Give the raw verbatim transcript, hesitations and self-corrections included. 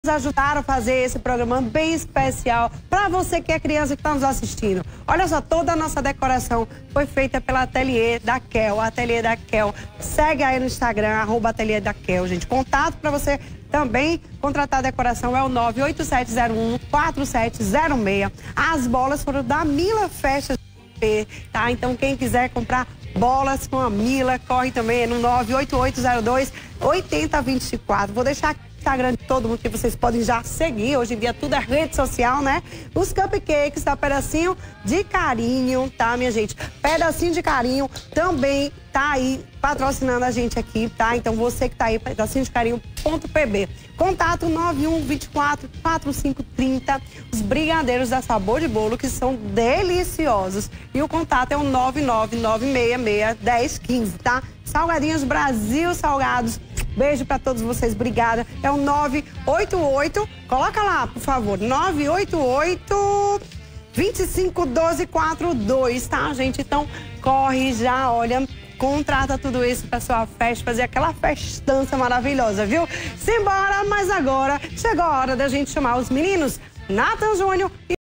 ajudaram a fazer esse programa bem especial para você que é criança que está nos assistindo. Olha só, toda a nossa decoração foi feita pela Ateliê da Kel, Ateliê da Kel. Segue aí no Instagram, arroba Ateliê da Kel, gente. Contato para você também contratar a decoração é o nove oito sete zero um quatro sete zero seis. As bolas foram da Mila Festas, tá? Então quem quiser comprar bolas com a Mila, corre também no nove oito oito zero dois oito zero dois quatro. Vou deixar aqui o Instagram de todo mundo que vocês podem já seguir. Hoje em dia tudo é rede social, né? Os cupcakes da Pedacinho de Carinho, tá, minha gente? Pedacinho de Carinho também tá aí patrocinando a gente aqui, tá? Então você que tá aí, pedacinho de carinho ponto p b. Contato nove um dois quatro quatro cinco três zero. Os brigadeiros da Sabor de Bolo, que são deliciosos. E o contato é o nove nove nove seis seis um zero um cinco, tá? Salgadinhos Brasil Salgados. Beijo pra todos vocês, obrigada. É o nove oito oito, coloca lá, por favor, nove oito oito, dois cinco um dois quatro dois, tá, gente? Então, corre já, olha, contrata tudo isso pra sua festa, fazer aquela festança maravilhosa, viu? Simbora, mas agora chegou a hora da gente chamar os meninos Nathan Júnior e